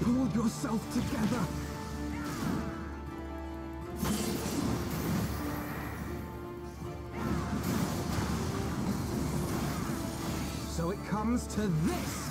Pull yourself together! So it comes to this!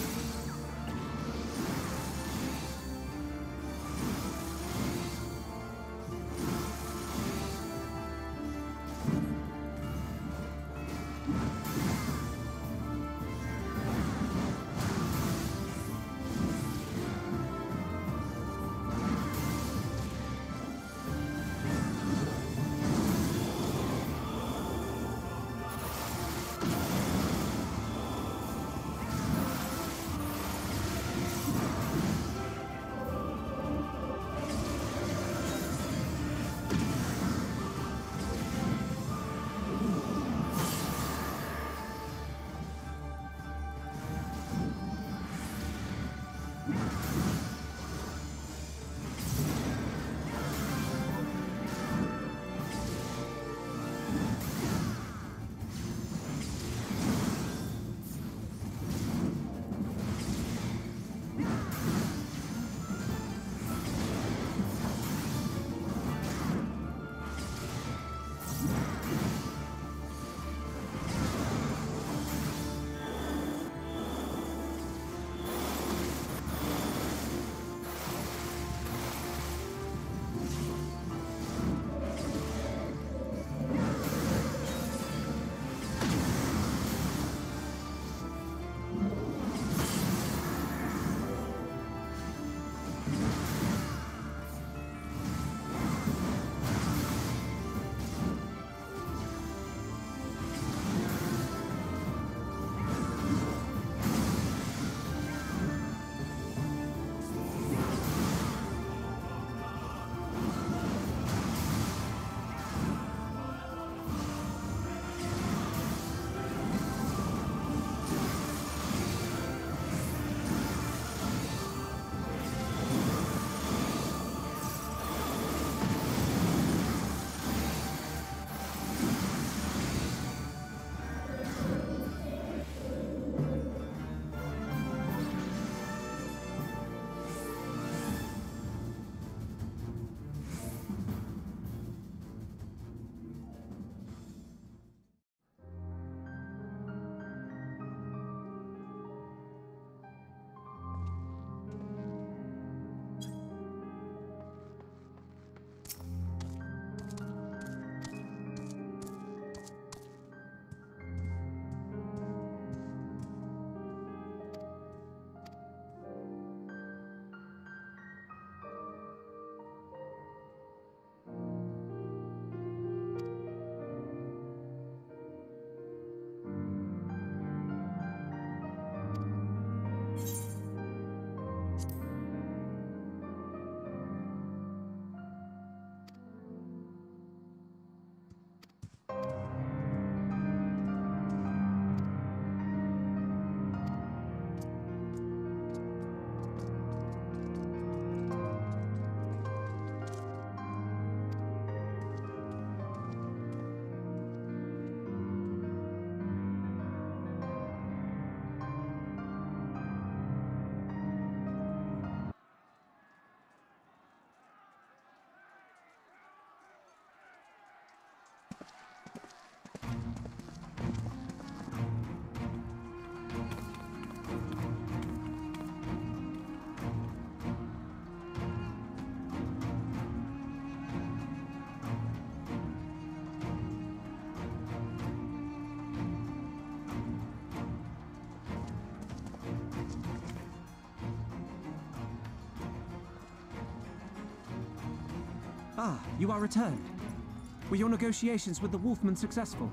Ah, you are returned. Were your negotiations with the Wolfman successful?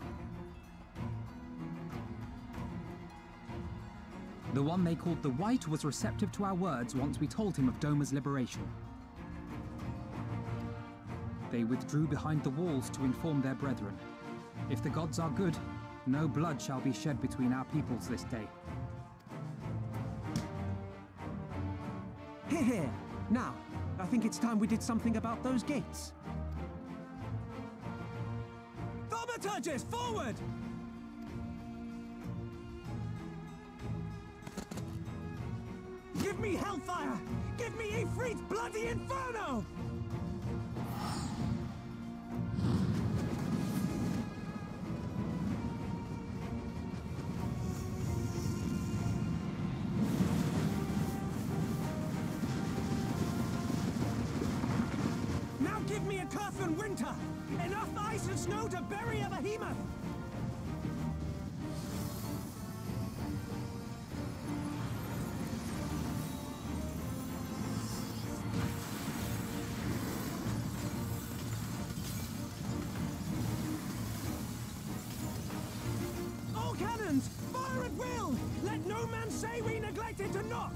The one they called the White was receptive to our words once we told him of Doma's liberation. They withdrew behind the walls to inform their brethren. If the gods are good, no blood shall be shed between our peoples this day. Hear, hear! Now, I think it's time we did something about those gates. Thaumaturges, forward! Give me hellfire! Give me Ifrit's bloody inferno! Now give me a Curfin winter! Enough ice and snow to bury a behemoth! All cannons! Fire at will! Let no man say we neglected to knock!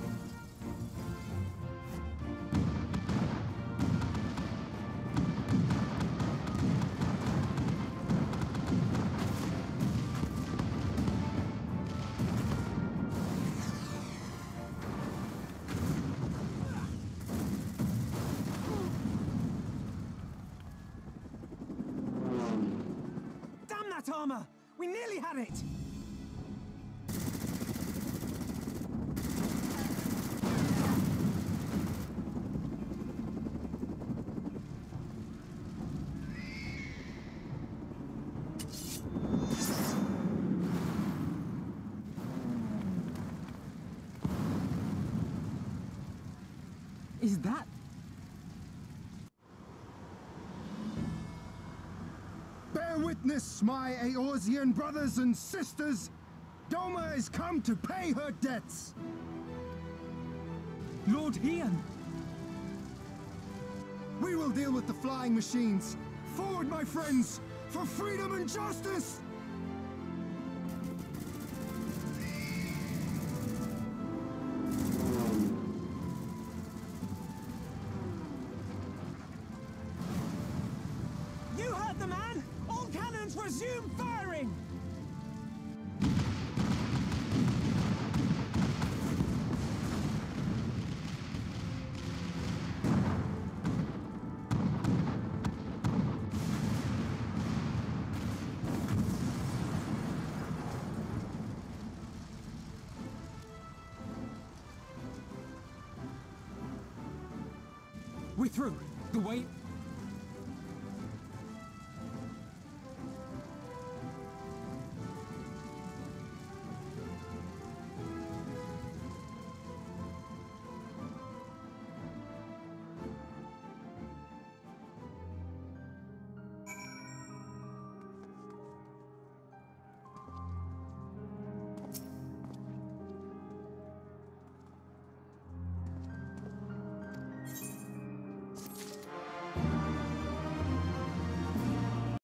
Damn that armor! We nearly had it! Is that... Bear witness, my Eorzean brothers and sisters! Doma is come to pay her debts! Lord Hian! We will deal with the flying machines! Forward, my friends! For freedom and justice! You heard the man! All cannons resume firing! We're through. The way...